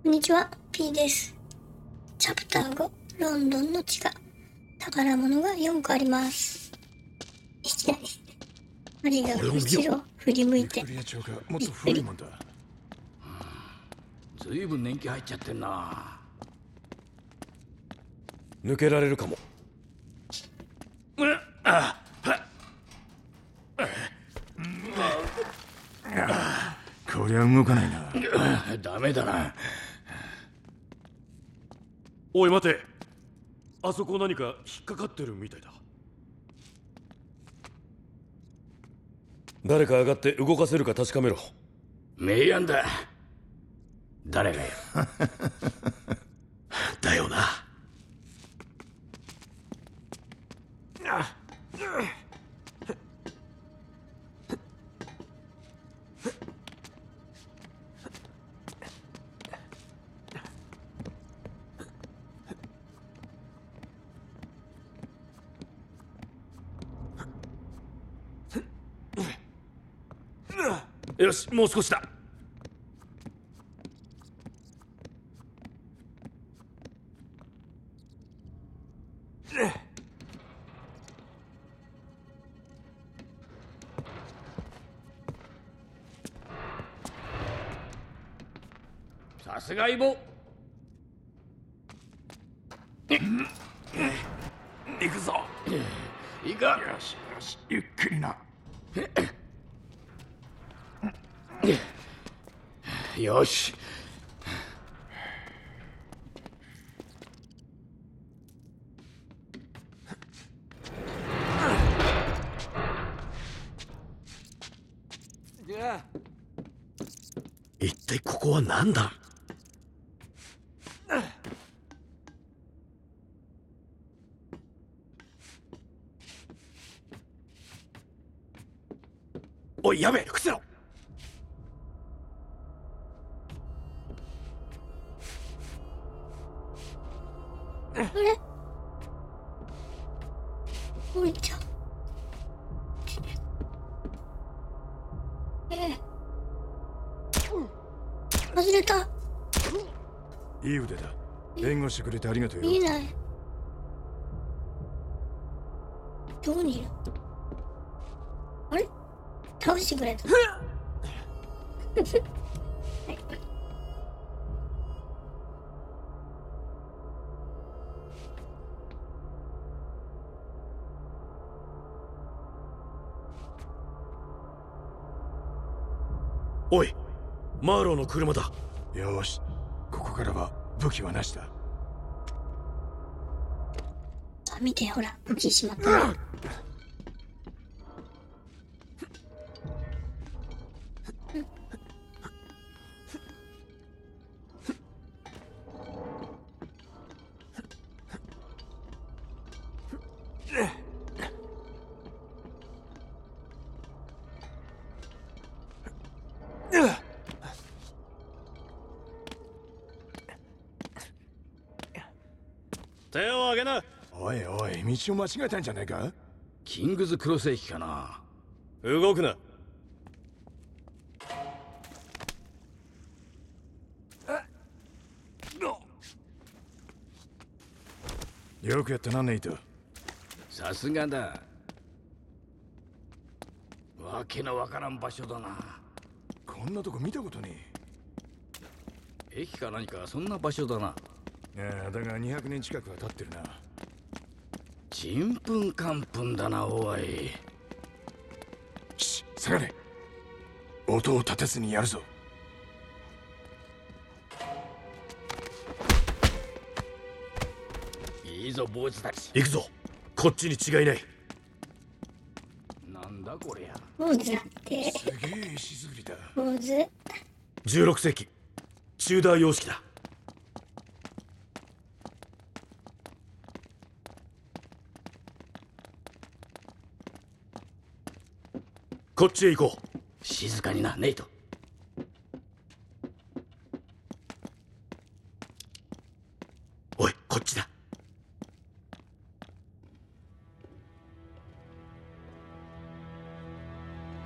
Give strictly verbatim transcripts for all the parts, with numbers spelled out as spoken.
こんにちは、P です。チャプターご、ロンドンの地下。宝物がよんこあります。いきなり、マリが後ろを振り向いて、びっくり。 ずいぶん年季入っちゃってんな。 抜けられるかも。 こりゃ動かないな。 ダメだな。 おい待て、あそこ何か引っかかってるみたいだ。誰か上がって動かせるか確かめろ。 名案だ。誰がよ。 だよな。よし、もう少しだ。 さすがイボ。 行くぞ。 いいか。 よしよし、ゆっくりな。 よし。 一体ここは何だ。おいやべえ、伏せろ。 あれ降りちゃう。ええ。外れた。 いい腕だ。援護してくれてありがとうよ。 見えない。どこにいる？あれ倒してくれた。 おい、マーローの車だ。 よし、ここからは武器はなしだ。 あ、見て、ほら、武器しまったね。 手を挙げな。 おいおい、道を間違えたんじゃないか。 キングズクロス駅かな。 動くな。 よくやったな、ネイト。 さすがだ。わけのわからん場所だな。 こんなとこ見たことね駅か何かそんな場所だな。 え。いやだがにひゃくねん近くは経ってるな。 ちんぷんかんぷんだな、おい。 し、下がれ。音を立てずにやるぞ。 いいぞ、坊主たち。 行くぞ。こっちに違いない。 なんだこりゃ。 坊主だって。 すげえ石造りだ。 坊主。 じゅうろく世紀チューダー様式だ。こっちへ行こう。 静かにな、ネイト。 おい、こっちだ。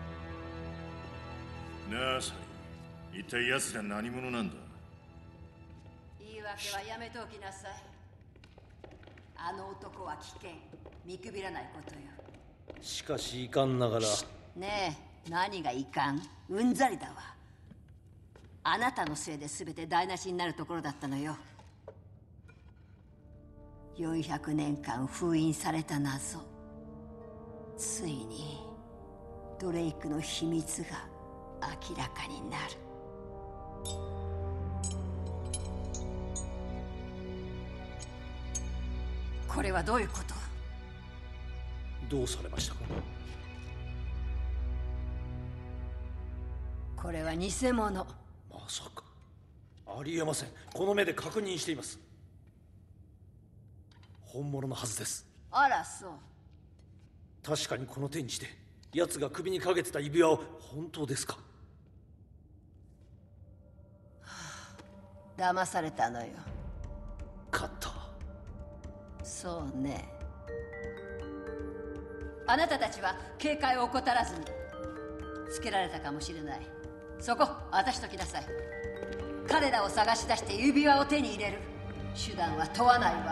なあサリー、一体奴ら何者なんだ。 訳はやめておきなさい。あの男は危険。見くびらないことよ。 しかしいかんながら。 ねえ、何がいかん？うんざりだわ。あなたのせいで全て台無しになるところだったのよ。よんひゃくねんかん封印された謎、ついにドレイクの秘密が明らかになる。これはどういうこと？ どうされましたか？ これは偽物。 まさか。ありえません。この目で確認しています。本物のはずです。 あら、そう。 確かにこの手にして奴が首にかけてた指輪を。本当ですか？ 騙されたのよ。 勝った。 そうね。あなたたちは警戒を怠らずに。つけられたかもしれない。そこ、私と来なさい。彼らを探し出して指輪を手に入れる。手段は問わないわ。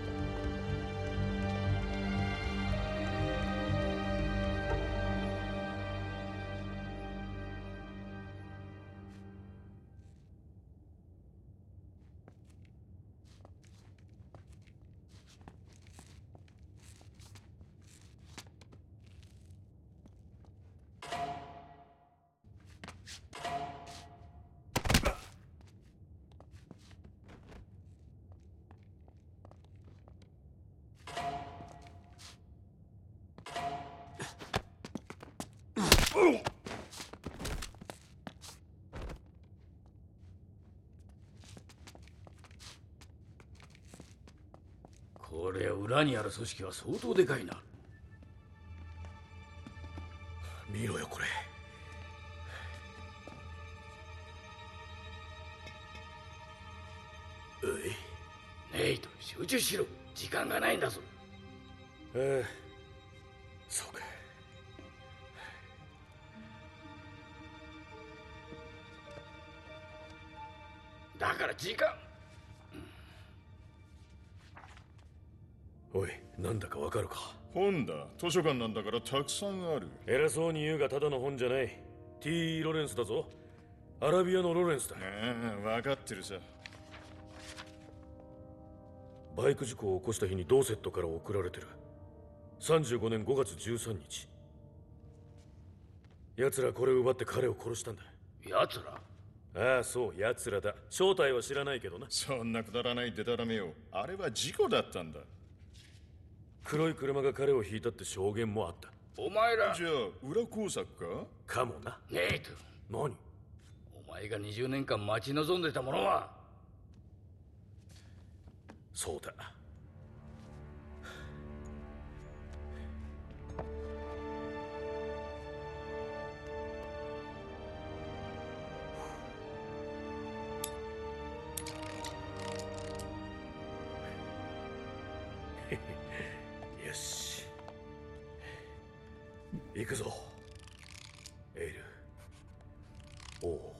これ裏にある組織は相当でかいな。 見ろよこれ。おい。 ネイト、集中しろ。時間がないんだぞ。 ああ、そうか。 だから時間。 おい、なんだかわかるか？ 本だ。図書館なんだからたくさんある。 偉そうに言うがただの本じゃない。 T. ロレンスだぞ。アラビアのロレンスだ。 ああ、分かってるさ。 バイク事故を起こした日にドーセットから送られてる。さんじゅうごねんごがつじゅうさんにち。奴らこれを奪って彼を殺したんだ。 奴ら？ ああ、そう、奴らだ。正体は知らないけどな。 そんなくだらないデタラメよ。あれは事故だったんだ。 黒い車が彼を引いたって証言もあった。 お前ら。 じゃあ裏工作か？ かもな。 ネイト、 何？ お前がにじゅうねんかん待ち望んでたものは。 そうだ。よし、行くぞ。 L O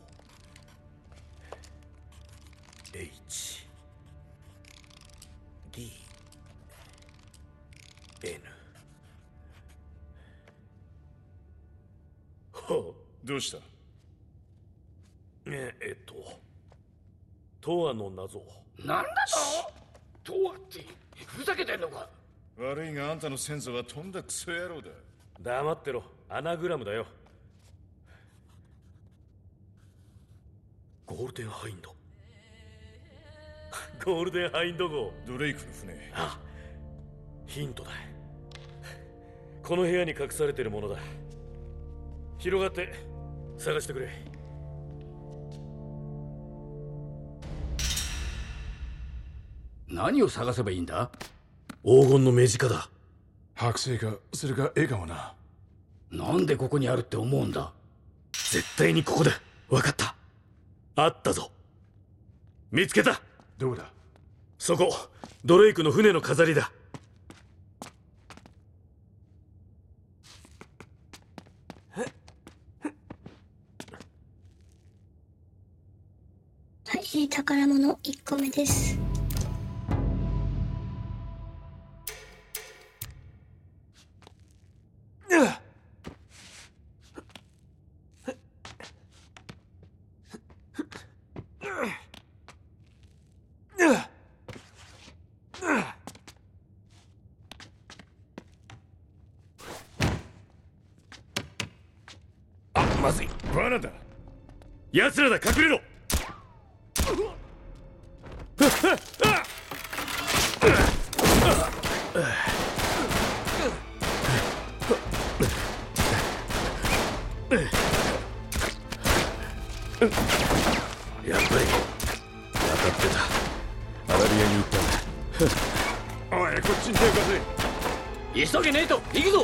H D N。 ほう。 どうした？ ええっとトアの謎。 なんだと？とはってふざけてんのか？ 悪いがあんたの先祖はとんだクソ野郎だ。 黙ってろ。アナグラムだよ。ゴールデンハインド。ゴールデンハインド号。 ドレイクの船。 あ、ヒントだ。この部屋に隠されてるものだ。広がって探してくれ。 何を探せばいいんだ？ 黄金の目近だ。 剥製か、それか笑顔な。 なんでここにあるって思うんだ？ 絶対にここだ。わかった。あったぞ。見つけた。 どこだ？ そこ、ドレイクの船の飾りだ。 い、宝物いっこめです。 あ、まずい。バナだ。奴らだ、隠れろ。やっぱり当たってた。アラビアに行ったんだ。おい、こっちに手を貸せ。 急げねえと行くぞ。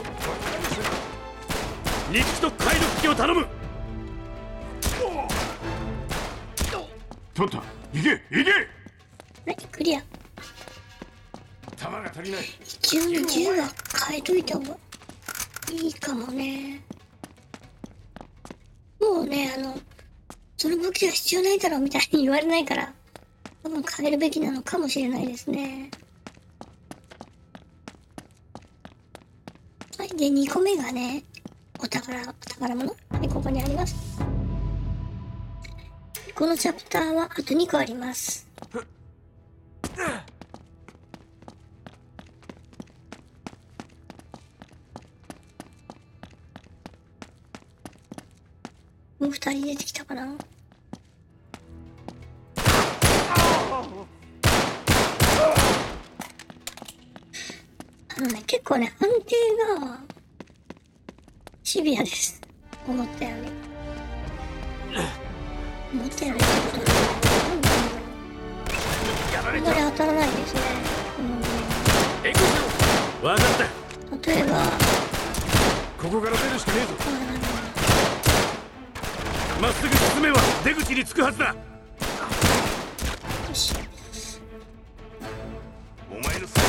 日記と解読機を頼む。 取った。行け行け。 はい、クリア。 弾が足りない。 一応ね、銃は変えといた方がいいかもね。もうね、あの、その武器は必要ないだろうみたいに言われないから、多分変えるべきなのかもしれないですね。はい、で、にこめがね、お宝、お宝物。はい、ここにあります。このチャプターはあとにこあります。もう二人出てきたかな。あのね、結構ね、判定がシビアです。思ったより。思ったよりってことで、あんまり当たらないですね。 援護しろ。分かった。 例えば、 ここから出るしかねえぞ。まっすぐ進めば出口に着くはずだ。 よし。 お前のせい。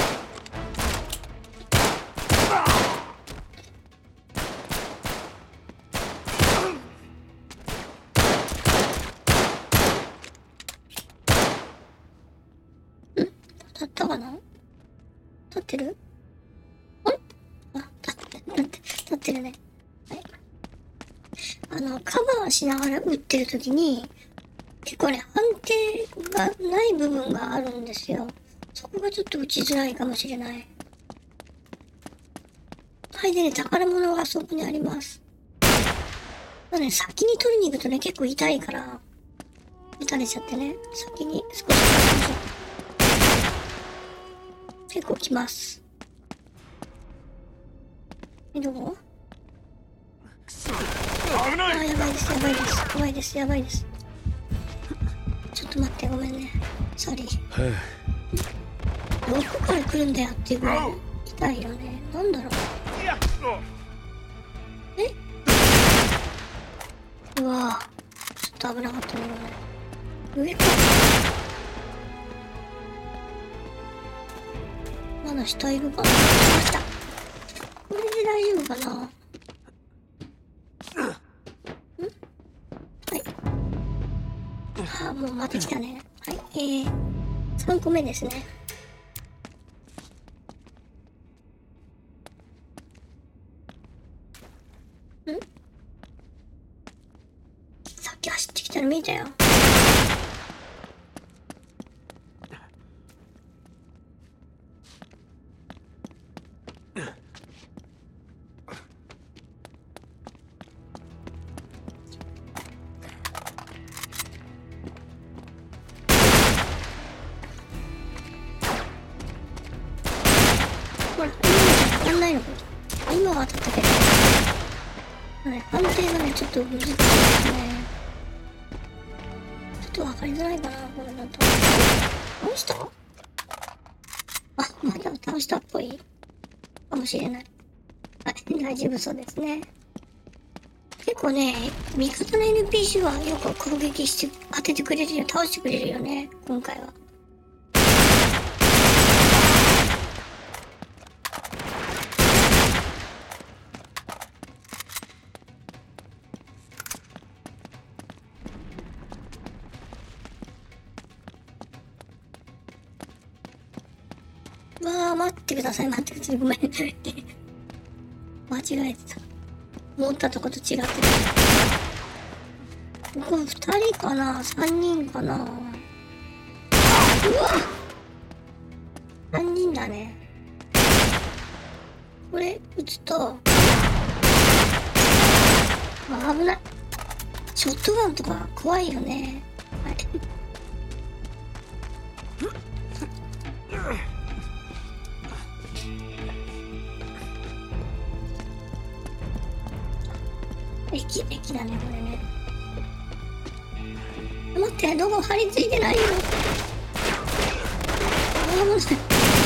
当たったかな？立ってる？あれ？あ、立って、立って、立ってるね。はい。あの、カバーしながら撃ってるときに、結構ね、判定がない部分があるんですよ。そこがちょっと打ちづらいかもしれない。はい、でね、宝物がそこにあります。だね、先に取りに行くとね、結構痛いから、撃たれちゃってね、先に少し取りましょう。結構来ます。え、どこ？ 危ない。 あ、やばいです、やばいです、やばいです、やばいです。ちょっと待って、ごめんね。ソリー。どこから来るんだよっていうぐらい痛いよね。なんだろう。え？うわぁ。ちょっと危なかったね、これ。上か。まだ下いるかな。来ました。これで大丈夫かな。ん？はい。あ、もうまた来たね。はい。えー、さんこめですね。ん？さっき走ってきたの見たよ。ほら、今当たんないのか。今は当たったけど。ね、判定がね、ちょっと難しいですね。ちょっとわかりづらいかな、これだと。倒した？あ、まだ倒したっぽいかもしれない。はい、大丈夫そうですね。結構ね、味方の エヌピーシー はよく攻撃して当ててくれるよ、倒してくれるよね、今回は。 わあ、待ってください、待ってください。ごめん。間違えてた。思ったとこと違ってた。これふたりかな ?さん 人かな。うわさんにんだね。これ撃つと、あ、危ない。ショットガンとか怖いよね。はい。駅、駅だね、これね。待って、どこ張り付いてないよ。あ、もうす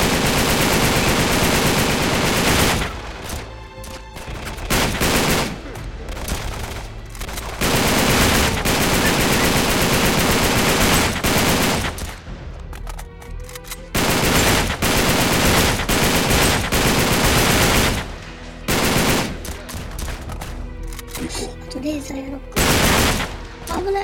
あとレーザーやろうか。危ない。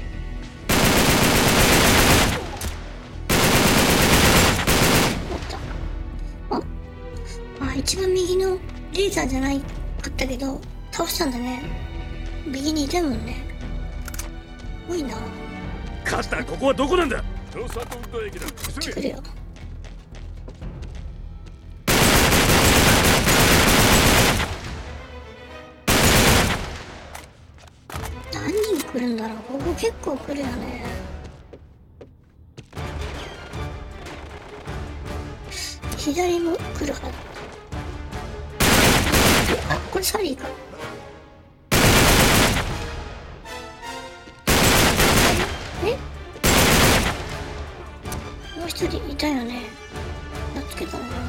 一番右のレーザーじゃないかったけど倒したんだね。右にいたもんね。多いな。 カッター、ここはどこなんだ？ ロサトウッド駅だ。急げ。 来るよ。何人来るんだろう。ここ結構来るよね。左も来るはず。あ、これサリーか。え？もう一人いたよね。やっつけたのかな。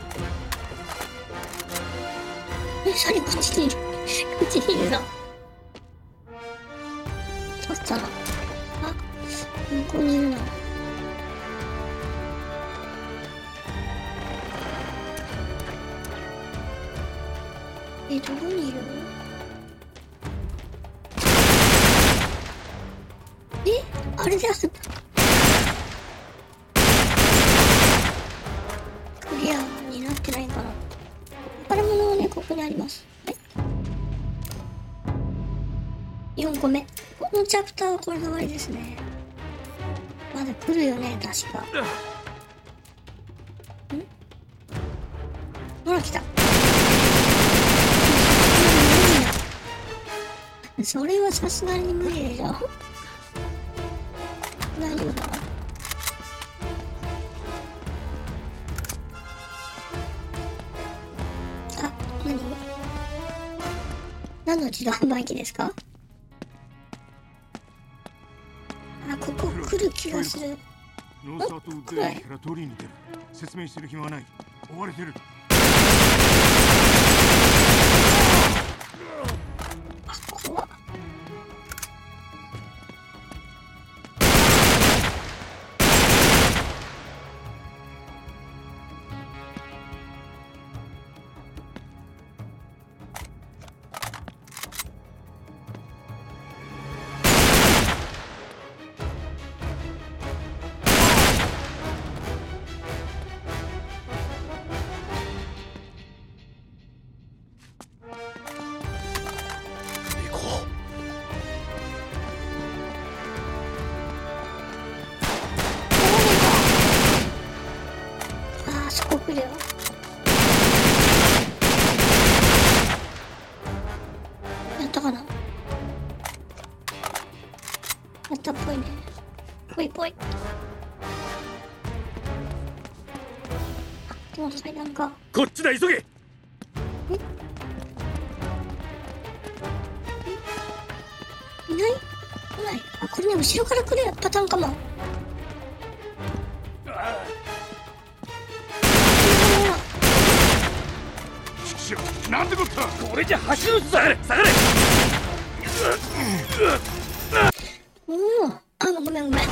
え、サリーこっちにいる。こっちにいるな。取ったな。あ、向こうにいるな。え、どこにいる？え、あれであった。クリアになってないかな。宝物はね、ここにあります。はい。よんこめ。このチャプターはこれで終わりですね。まだ来るよね、確か。ん？ほら、来た。それはさすがに無理でしょ。大丈夫かな。あ、何？何の自動販売機ですか？あ、ここ来る気がする。 ロサトウッド駅から通りに出る。説明する暇はない。追われてる。 怖っ。あ、そこ来るよ。やったかな。やったっぽいね。ぽいぽい。あ、でも階段か。 こっちだ、急げ。 え？いない？来ない。あ、これね、後ろから来るパターンかも。 なんてこった。 これじゃ走る下がれ、下がれ。 おお、あ、ごめんごめん。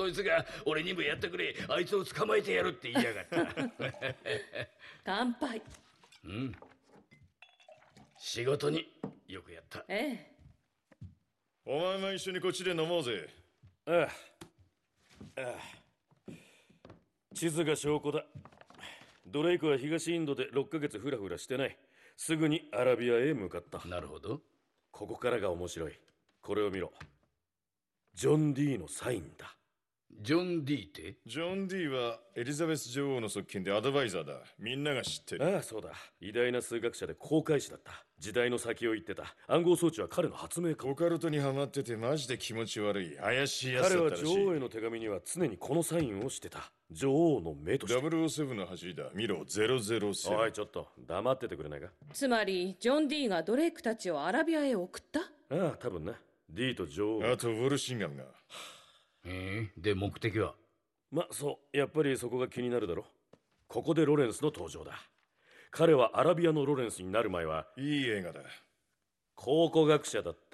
そいつが俺にもやってくれ、あいつを捕まえてやるって言いやがった。 乾杯。 うん。仕事によくやった。 ええ。 お前も一緒にこっちで飲もうぜ。 ああ。ああ。地図が証拠だ。ドレイクは東インドでろっかげつフラフラしてない。すぐにアラビアへ向かった。 なるほど。 ここからが面白い。これを見ろ。ジョン・ディーのサインだ。 ジョン・ディーって？ ジョン・ディーはエリザベス女王の側近でアドバイザーだ。みんなが知ってる。 ああ、そうだ。偉大な数学者で航海士だった。時代の先を言ってた。暗号装置は彼の発明か。 オカルトにハマっててマジで気持ち悪い。怪しいやつ彼はだったらしい。 女王への手紙には常にこのサインをしてた。女王の目として。 ダブルオーセブンの走りだ。見ろ、ゼロゼロセブン。 おい、ちょっと黙っててくれないか。 つまりジョン・ディーがドレイクたちをアラビアへ送った？ ああ、多分な。ディーと女王。 あとウォルシンガムが。 ええ、で目的は？ ま、そう、やっぱりそこが気になるだろ。ここでロレンスの登場だ。彼はアラビアのロレンスになる前は、 いい映画だ。 考古学者だった。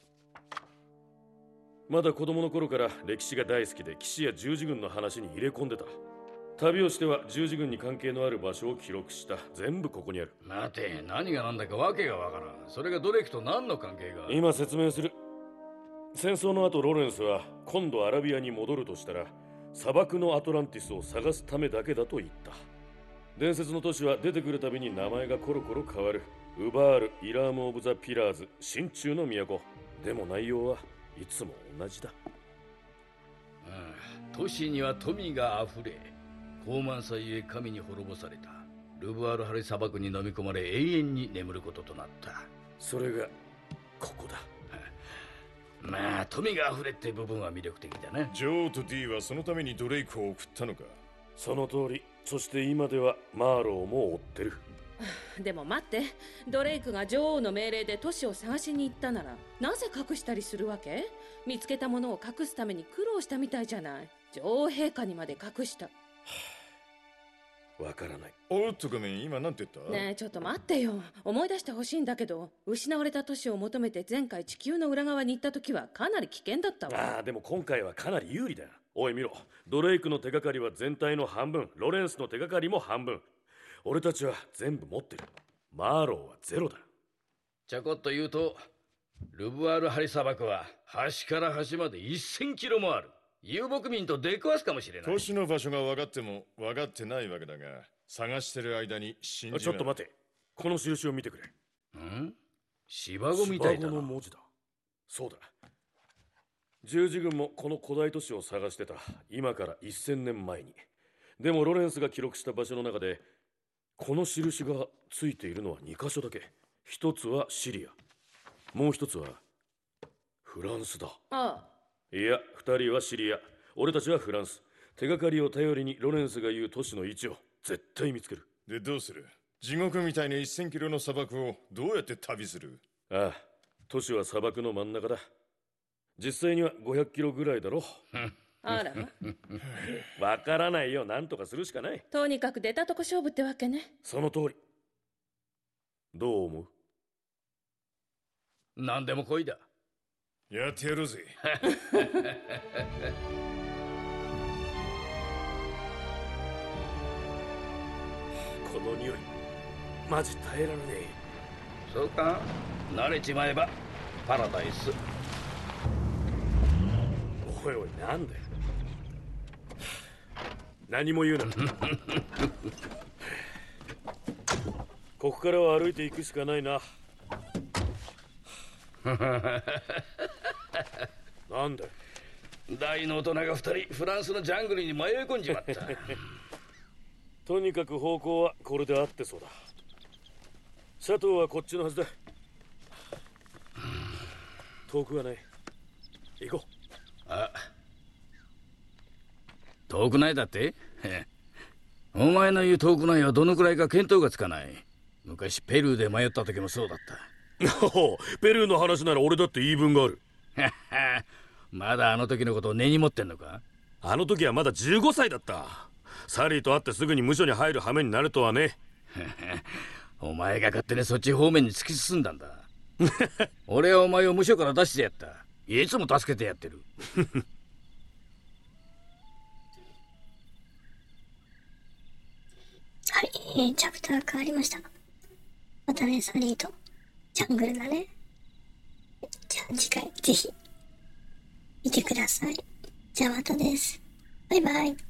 まだ子供の頃から歴史が大好きで騎士や十字軍の話に入れ込んでた。旅をしては十字軍に関係のある場所を記録した。全部ここにある。 待て、何が何だかわけがわからん。それがドレイクと何の関係が？ 今説明する。戦争の後ロレンスは今度アラビアに戻るとしたら砂漠のアトランティスを探すためだけだと言った。伝説の都市は出てくるたびに名前がコロコロ変わる。ウバール、イラーム・オブ・ザ・ピラーズ、真鍮の都。でも内容はいつも同じだ。 うん、都市には富があふれ、高慢さゆえ神に滅ぼされた。ルブアールハリ砂漠に飲み込まれ永遠に眠ることとなった。 それがここだ。 まあ富があふれって部分は魅力的だな。 女王と D はそのためにドレイクを送ったのか？ その通り。そして今ではマーローも追ってる。 でも待って、ドレイクが女王の命令で都市を探しに行ったならなぜ隠したりするわけ？見つけたものを隠すために苦労したみたいじゃない。女王陛下にまで隠した。 わからない。 おっとごめん、今なんて言った？ ねえちょっと待ってよ。思い出してほしいんだけど、失われた都市を求めて前回地球の裏側に行った時はかなり危険だったわ。 ああ、でも今回はかなり有利だ。おい見ろ、ドレイクの手がかりは全体の半分、ロレンスの手がかりも半分。俺たちは全部持ってる。マーローはゼロだ。 ちゃこっと言うと、ルブアールハリ砂漠は端から端までせんキロもある。遊牧民と出くわすかもしれない。 都市の場所が分かっても分かってないわけだが、探してる間に信じない。 ちょっと待て、この印を見てくれ。 ん？芝子みたいだな。 芝子の文字だ。そうだ。十字軍もこの古代都市を探してた。今からせんねんまえに。でもロレンスが記録した場所の中でこの印がついているのはにかしょだけ。一つはシリア、もう一つはフランスだ。 ああ、 いや、二人はシリア、俺たちはフランス。手がかりを頼りにロレンスが言う都市の位置を絶対見つける。 でどうする？地獄みたいにせんキロの砂漠をどうやって旅する？ ああ、都市は砂漠の真ん中だ。実際にはごひゃくキロぐらいだろ。 あらわからないよ。なんとかするしかない。 とにかく出たとこ勝負ってわけね。 その通り。どう思う？ 何でも来いだ。 やってやるぜ。 この匂いマジ耐えられねえ。 そうか、慣れちまえばパラダイス。 おいおい、なんだよ。何も言うな。ここからは歩いていくしかないな。なんだよ。 大の大人が二人フランスのジャングルに迷い込んじまった。 とにかく方向はこれで合ってそうだ。シャトーはこっちのはずだ。遠くはない。行こう。 あ、遠くないだって？お前の言う遠くないはどのくらいか見当がつかない。昔ペルーで迷った時もそうだった。 おお、ペルーの話なら俺だって言い分がある。 まだあの時のことを根に持ってんのか？ あの時はまだじゅうごさいだった。サリーと会ってすぐに無所に入る羽目になるとはね。 お前が勝手にそっち方面に突き進んだんだ。俺はお前を無所から出してやった。いつも助けてやってる。 ー、チャプター変わりました。またね、サリーとジャングルだね。じゃあ次回ぜひ見てください。じゃあまたです。バイバイ。